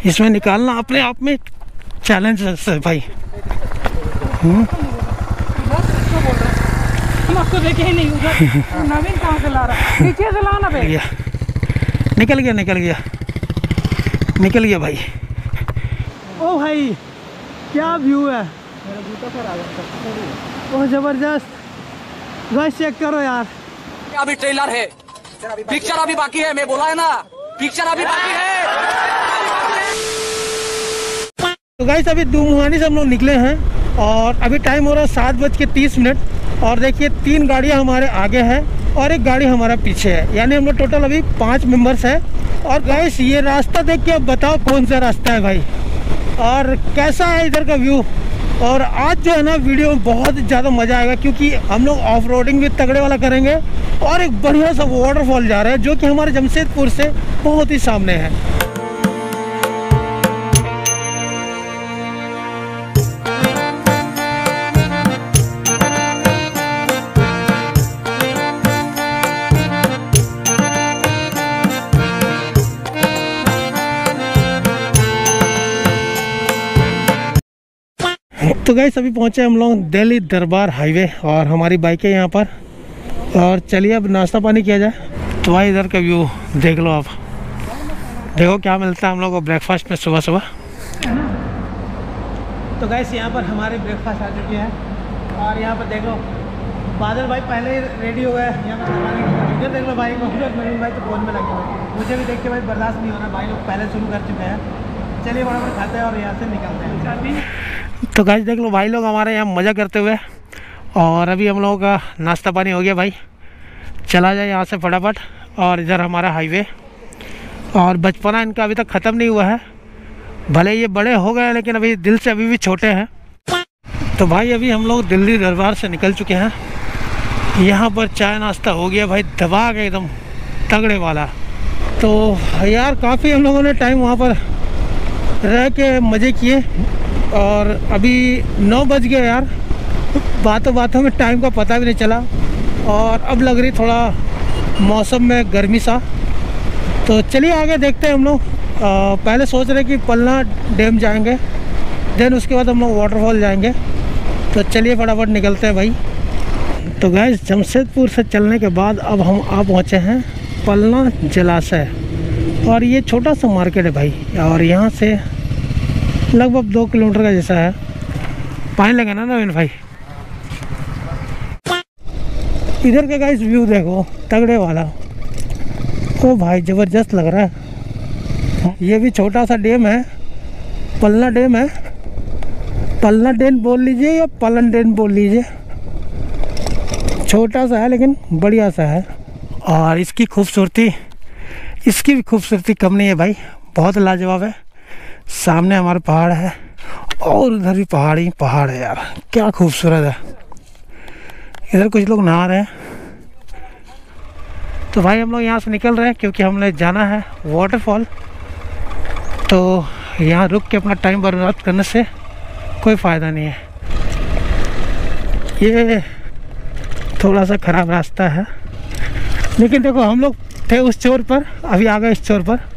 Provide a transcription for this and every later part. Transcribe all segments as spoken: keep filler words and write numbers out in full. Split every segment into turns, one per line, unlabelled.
इसमें निकालना अपने आप में चैलेंज है भाई। हम्म
हम आपको देखे ही नहीं, उधर नवीन कहाँ से ला रहा है, नीचे से लाना भाई।
निकल गया निकल गया निकल गया भाई। ओ भाई क्या व्यू है, बहुत जबरदस्त। बस चेक करो यार,
अभी ट्रेलर है, पिक्चर अभी बाकी है। मैं बोला है ना, पिक्चर अभी बाकी है।
तो गाइस अभी दुमुहानी से हम लोग निकले हैं और अभी टाइम हो रहा है सात बज के तीस मिनट और देखिए तीन गाड़ियां हमारे आगे हैं और एक गाड़ी हमारा पीछे है, यानी हम लोग टोटल अभी पाँच मेंबर्स हैं। और गाइस ये रास्ता देख के अब बताओ कौन सा रास्ता है भाई और कैसा है इधर का व्यू। और आज जो है ना वीडियो में बहुत ज़्यादा मज़ा आएगा क्योंकि हम लोग ऑफ रोडिंग भी तगड़े वाला करेंगे और एक बढ़िया सा वाटरफॉल जा रहा है जो कि हमारे जमशेदपुर से बहुत ही सामने है। तो गाइस अभी पहुंचे हम लोग दिल्ली दरबार हाईवे और हमारी बाइक है यहाँ पर। और चलिए अब नाश्ता पानी किया जाए। तो भाई इधर का व्यू देख लो आप, देखो क्या मिलता है हम लोग को ब्रेकफास्ट में सुबह सुबह। तो गाइस यहाँ पर हमारे ब्रेकफास्ट आ चुकी है और यहाँ पर देख लो बादल भाई पहले ही रेडी हो गए यहाँ पर खाने के लिए। देख लो भाई नवीन भाई तो फोन में लगे हुए, मुझे भी देख के भाई बर्दाश्त नहीं हो रहा, भाई लोग पहले शुरू कर चुके हैं। चलिए बराबर खाते हैं और यहाँ से निकलते हैं। तो गाइस देख लो भाई लोग हमारे यहाँ मज़ा करते हुए और अभी हम लोगों का नाश्ता पानी हो गया भाई। चला जाए यहाँ से फटाफट। और इधर हमारा हाईवे और बचपना इनका अभी तक ख़त्म नहीं हुआ है, भले ये बड़े हो गए लेकिन अभी दिल से अभी भी छोटे हैं। तो भाई अभी हम लोग दिल्ली दरबार से निकल चुके हैं। यहाँ पर चाय नाश्ता हो गया भाई दबा के एकदम तगड़े वाला। तो यार काफ़ी हम लोगों ने टाइम वहाँ पर रह के मज़े किए और अभी नौ बज गए यार, बातों बातों में टाइम का पता भी नहीं चला। और अब लग रही थोड़ा मौसम में गर्मी सा। तो चलिए आगे देखते हैं हम लोग। पहले सोच रहे कि पलना डैम जाएंगे, देन उसके बाद हम लोग वाटरफॉल जाएंगे। तो चलिए फटाफट निकलते हैं भाई। तो गाइस जमशेदपुर से चलने के बाद अब हम आ पहुँचे हैं पलना जलाशय और ये छोटा सा मार्केट है भाई और यहाँ से लगभग दो किलोमीटर का जैसा है। पानी लगे ना नवीन भाई। इधर का गाइस व्यू देखो तगड़े वाला, ओ भाई ज़बरदस्त लग रहा है। ये भी छोटा सा डैम है, पलना डैम है। पलना डैम बोल लीजिए या पलन डैम बोल लीजिए, छोटा सा है लेकिन बढ़िया सा है। और इसकी खूबसूरती इसकी भी खूबसूरती कम नहीं है भाई, बहुत लाजवाब है। सामने हमारे पहाड़ है और उधर भी पहाड़ ही पहाड़ है यार, क्या खूबसूरत है। इधर कुछ लोग नहा रहे हैं। तो भाई हम लोग यहाँ से निकल रहे हैं क्योंकि हमने जाना है वाटरफॉल। तो यहाँ रुक के अपना टाइम बर्बाद करने से कोई फ़ायदा नहीं है। ये थोड़ा सा ख़राब रास्ता है लेकिन देखो हम लोग थे उस छोर पर, अभी आ गए इस छोर पर,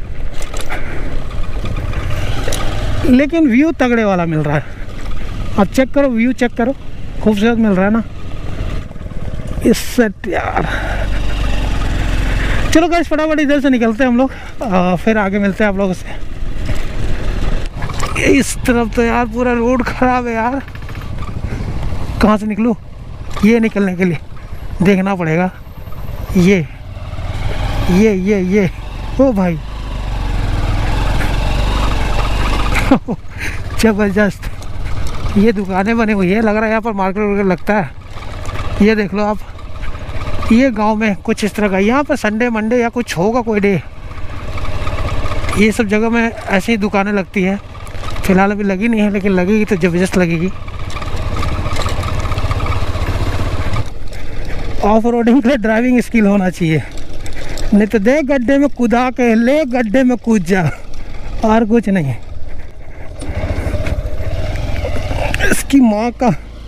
लेकिन व्यू तगड़े वाला मिल रहा है। अब चेक करो व्यू, चेक करो खूबसूरत मिल रहा है ना इससे यार। चलो गाइस फटाफट इधर से निकलते हैं हम लोग, आ, फिर आगे मिलते हैं आप लोगों से। इस तरफ तो यार पूरा रोड खराब है यार, कहाँ से निकलूँ? ये निकलने के लिए देखना पड़ेगा। ये ये ये ये ओ भाई जबरदस्त। ये दुकानें बनी हुई है, लग रहा है यहाँ पर मार्केट वगैरह लगता है। ये देख लो आप, ये गांव में कुछ इस तरह का, यहाँ पर संडे मंडे या कुछ होगा कोई डे, ये सब जगह में ऐसी ही दुकानें लगती है। फिलहाल अभी लगी नहीं है लेकिन लगेगी तो जबरदस्त लगेगी। ऑफ रोडिंग के लिए ड्राइविंग स्किल होना चाहिए, नहीं तो देख गड्ढे में कूदा के ले गड्ढे में कूद जा, और कुछ नहीं। इसकी माँ का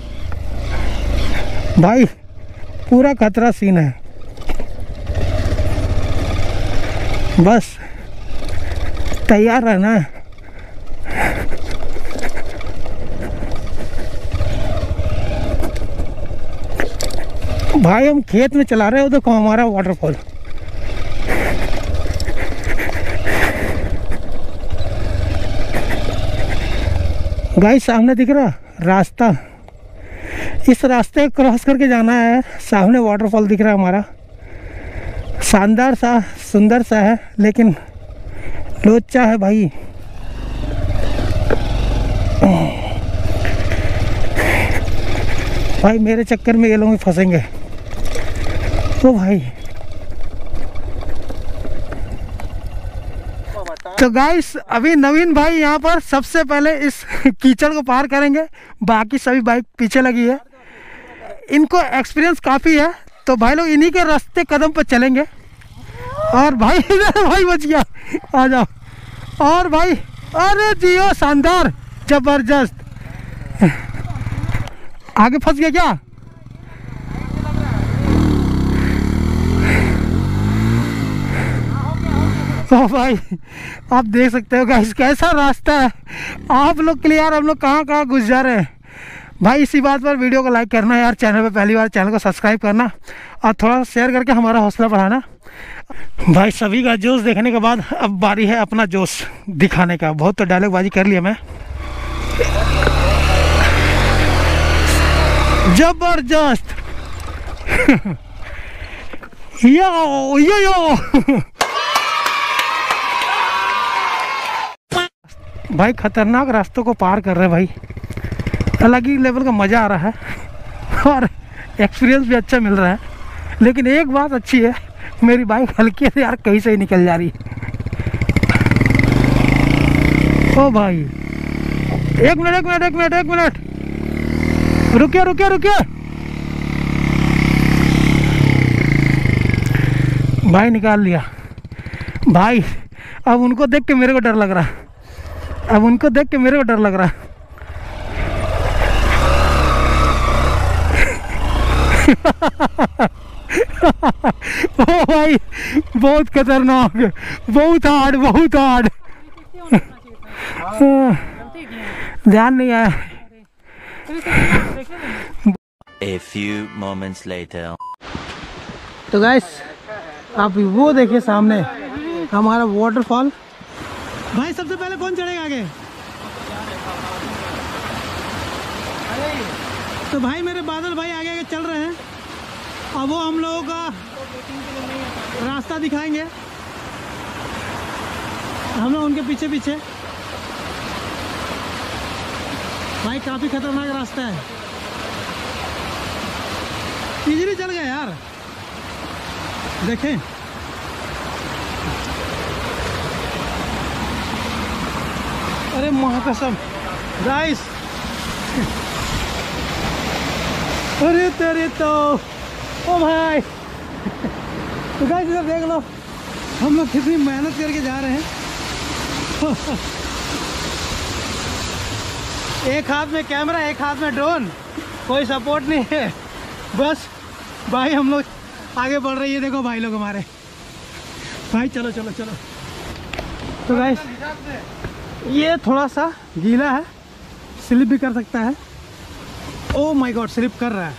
भाई पूरा खतरा सीन है, बस तैयार रहना है। भाई हम खेत में चला रहे हो, देखो हमारा वाटरफॉल। गाइस सामने दिख रहा रास्ता, इस रास्ते को क्रॉस करके जाना है। सामने वाटरफॉल दिख रहा है हमारा, शानदार सा सुंदर सा है, लेकिन लोचा है भाई। भाई मेरे चक्कर में ये लोग फंसेंगे तो भाई। तो गाइस अभी नवीन भाई यहाँ पर सबसे पहले इस कीचड़ को पार करेंगे, बाकी सभी बाइक पीछे लगी है। इनको एक्सपीरियंस काफ़ी है, तो भाई लोग इन्हीं के रास्ते कदम पर चलेंगे। और भाई भाई बच गया, आ जाओ। और भाई अरे जियो, शानदार जबरदस्त। आगे फंस गया क्या? ओ भाई आप देख सकते हो गाइस कैसा रास्ता है। आप लोग के लिए यार हम लोग कहाँ कहाँ घुस जा रहे हैं। भाई इसी बात पर वीडियो को लाइक करना यार, चैनल पे पहली बार चैनल को सब्सक्राइब करना और थोड़ा शेयर करके हमारा हौसला बढ़ाना। भाई सभी का जोश देखने के बाद अब बारी है अपना जोश दिखाने का। बहुत तो डायलॉग बाजी कर लिया मैं। जबरदस्त यो यो यो भाई खतरनाक रास्तों को पार कर रहे हैं भाई, अलग ही लेवल का मज़ा आ रहा है और एक्सपीरियंस भी अच्छा मिल रहा है। लेकिन एक बात अच्छी है, मेरी बाइक हल्की है यार, कहीं से ही निकल जा रही। ओ भाई एक मिनट एक मिनट एक मिनट एक मिनट रुकिए रुकिए रुकिए भाई, निकाल लिया भाई। अब उनको देख के मेरे को डर लग रहा है, अब उनको देख के मेरे को डर लग रहा है। ओ भाई बहुत खतरनाक, बहुत हार्ड बहुत हार्ड। ध्यान नहीं आया।
A few moments later.
तो गाइस आप वो देखिए सामने हमारा वाटरफॉल। भाई सबसे पहले कौन चढ़ेगा आगे? तो भाई मेरे बादल भाई आगे आगे चल रहे हैं, अब वो हम लोगों का रास्ता दिखाएंगे, हम लोग उनके पीछे पीछे। भाई काफी खतरनाक रास्ता है, इजीली चल गए यार, देखें। अरे महाकसम गाइस, अरे तेरे तो ओ भाई। तो गाइस इधर देख लो हम लोग कितनी मेहनत करके जा रहे हैं। एक हाथ में कैमरा एक हाथ में ड्रोन, कोई सपोर्ट नहीं है, बस भाई हम लोग आगे बढ़ रही है। देखो भाई लोग हमारे भाई, चलो चलो चलो। तो गाइस ये थोड़ा सा गीला है, स्लिप भी कर सकता है। ओ माय गॉड स्लिप कर रहा है।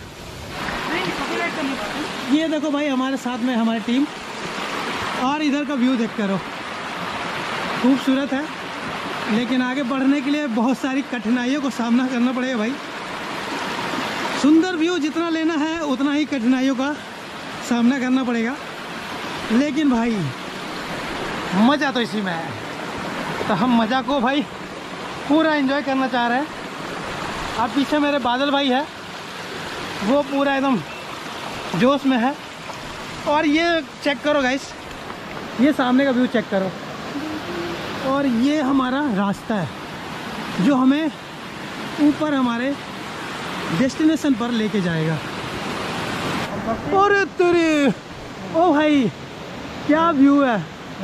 ये देखो भाई हमारे साथ में हमारी टीम, और इधर का व्यू देख करो, खूबसूरत है। लेकिन आगे बढ़ने के लिए बहुत सारी कठिनाइयों को सामना करना पड़ेगा भाई। सुंदर व्यू जितना लेना है उतना ही कठिनाइयों का सामना करना पड़ेगा, लेकिन भाई मज़ा तो इसी में है। तो हम मज़ा को भाई पूरा एंजॉय करना चाह रहे हैं। अब पीछे मेरे बादल भाई है, वो पूरा एकदम जोश में है। और ये चेक करो गाइस, ये सामने का व्यू चेक करो, और ये हमारा रास्ता है जो हमें ऊपर हमारे डेस्टिनेशन पर लेके जाएगा। और तेरे ओ भाई क्या व्यू है,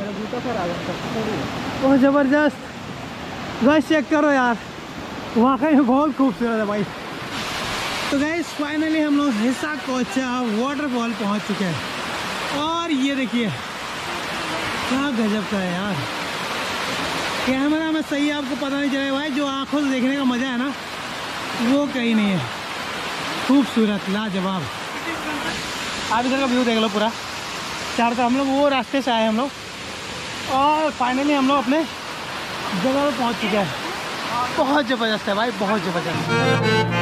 ओह ज़बरदस्त। गाइस चेक करो यार, वाकई में बहुत खूबसूरत है भाई। तो गाइस फाइनली हम लोग हिस्सा कोचा वाटरफॉल पहुंच चुके हैं, और ये देखिए क्या गजब का है यार। कैमरा में सही आपको पता नहीं चलेगा भाई, जो आंखों से देखने का मज़ा है ना वो कहीं नहीं है। खूबसूरत लाजवाब। आप इधर का व्यू देख लो पूरा चारों तरफ। हम लोग वो रास्ते से आए हम लोग और फाइनली हम लोग अपने जगह पर पहुंच चुके हैं। बहुत ज़बरदस्त है भाई, बहुत ज़बरदस्त।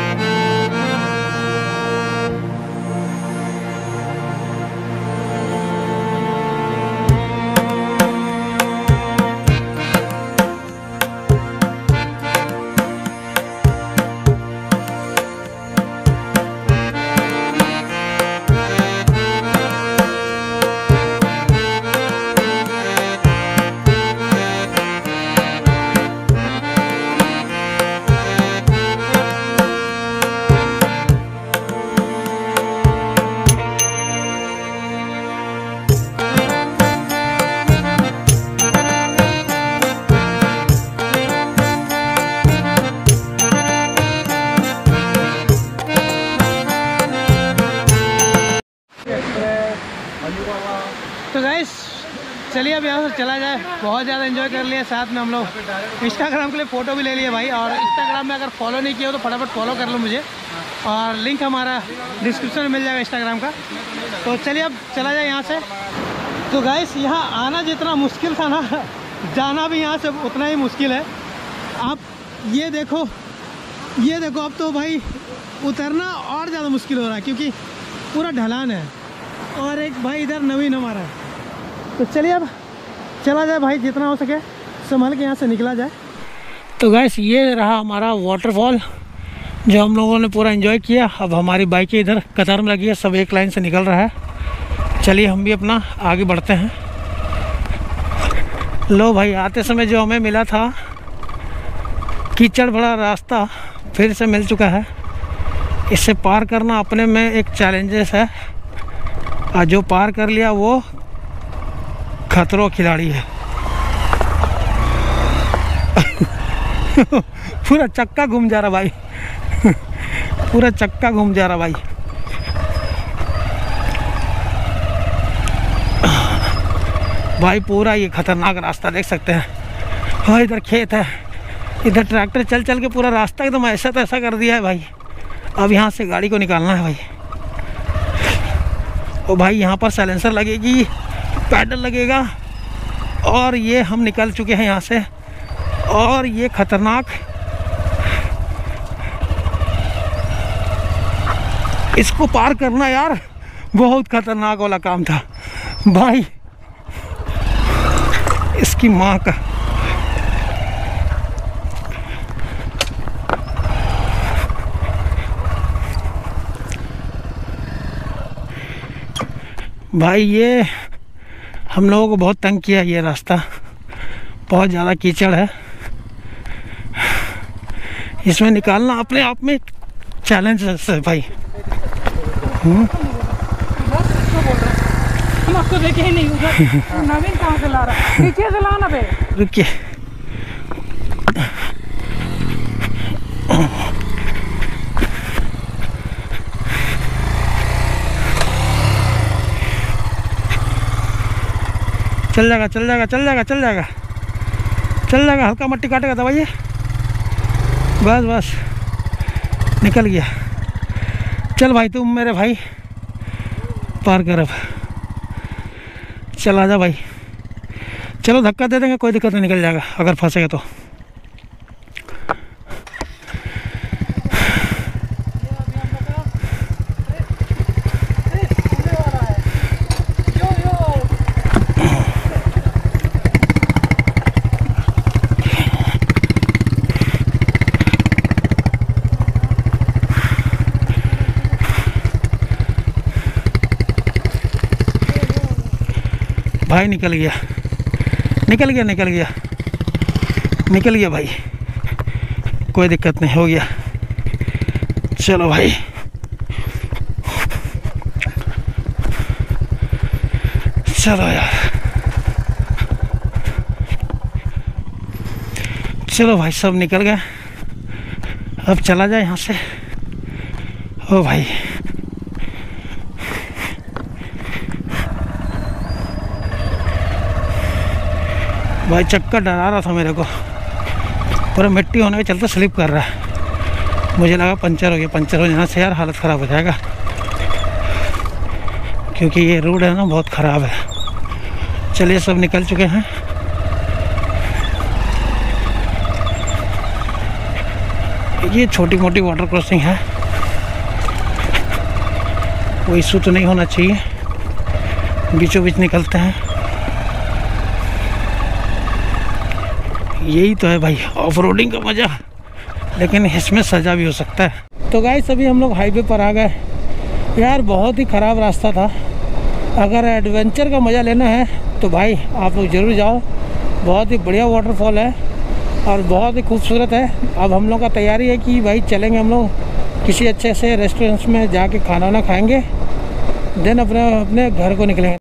तो गाइस चलिए अब यहाँ से चला जाए। बहुत ज़्यादा एंजॉय कर लिया साथ में हम लोग। इंस्टाग्राम के लिए फ़ोटो भी ले लिए भाई। और इंस्टाग्राम में अगर फॉलो नहीं किया हो तो फटाफट फॉलो कर लो मुझे, और लिंक हमारा डिस्क्रिप्शन में मिल जाएगा इंस्टाग्राम का। तो चलिए अब चला जाए यहाँ से। तो गाइस यहाँ आना जितना मुश्किल था ना, जाना भी यहाँ से उतना ही मुश्किल है। आप ये देखो, ये देखो, अब तो भाई उतरना और ज़्यादा मुश्किल हो रहा है क्योंकि पूरा ढलान है। और एक भाई इधर नवीन हमारा है। तो चलिए अब चला जाए भाई, जितना हो सके संभल के यहाँ से निकला जाए। तो गाइस ये रहा हमारा वाटरफॉल जो हम लोगों ने पूरा एंजॉय किया। अब हमारी बाइकें इधर कतार में लगी है, सब एक लाइन से निकल रहा है। चलिए हम भी अपना आगे बढ़ते हैं। लो भाई, आते समय जो हमें मिला था कीचड़ भरा रास्ता फिर से मिल चुका है। इसे पार करना अपने में एक चैलेंजेस है, और जो पार कर लिया वो खतरों खिलाड़ी है। पूरा चक्का घूम जा रहा भाई। पूरा चक्का घूम जा रहा भाई। भाई पूरा ये खतरनाक रास्ता देख सकते हैं। हाँ इधर खेत है, इधर ट्रैक्टर चल चल के पूरा रास्ता एकदम ऐसा तैसा कर दिया है भाई। अब यहाँ से गाड़ी को निकालना है भाई। और भाई यहाँ पर साइलेंसर लगेगी, पैडल लगेगा, और ये हम निकल चुके हैं यहाँ से। और ये खतरनाक, इसको पार करना यार बहुत खतरनाक वाला काम था भाई। इसकी माँ का भाई, ये हम लोगों को बहुत तंग किया ये रास्ता। बहुत ज़्यादा कीचड़ है, इसमें निकालना अपने आप में चैलेंज है भाई।
हम आपको देखे ही नहीं, उधर नवीन कहाँ से ला रहा है? नीचे से लाना बे।
रुकिए, चल जाएगा चल जाएगा चल जाएगा चल जाएगा चल जाएगा। हल्का मट्टी काटेगा दबाइए, बस बस निकल गया। चल भाई तुम मेरे भाई पार कर। अब चल आजा भाई, चलो धक्का दे देंगे, कोई दिक्कत नहीं, निकल जाएगा अगर फंसेगा तो। भाई निकल गया निकल गया निकल गया निकल गया भाई, कोई दिक्कत नहीं, हो गया। चलो भाई चलो यार, चलो भाई सब निकल गए। अब चला जाए यहाँ से। ओ भाई भाई चक्कर डरा रहा था मेरे को, पूरा मिट्टी होने के चलते स्लिप कर रहा है। मुझे लगा पंचर हो गया, पंचर हो जाने से यार हालत ख़राब हो जाएगा। क्योंकि ये रोड है ना बहुत ख़राब है। चलिए सब निकल चुके हैं। ये छोटी मोटी वाटर क्रॉसिंग है, कोई इशू तो नहीं होना चाहिए। बीचों बीच निकलते हैं। यही तो है भाई ऑफ रोडिंग का मज़ा, लेकिन इसमें सज़ा भी हो सकता है। तो गाइस अभी हम लोग हाईवे पर आ गए। यार बहुत ही ख़राब रास्ता था। अगर एडवेंचर का मज़ा लेना है तो भाई आप लोग ज़रूर जाओ। बहुत ही बढ़िया वाटरफॉल है और बहुत ही खूबसूरत है। अब हम लोग का तैयारी है कि भाई चलेंगे हम लोग किसी अच्छे से रेस्टोरेंट्स में जाके खाना वाना खाएंगे, देन अपने अपने घर को निकलेंगे।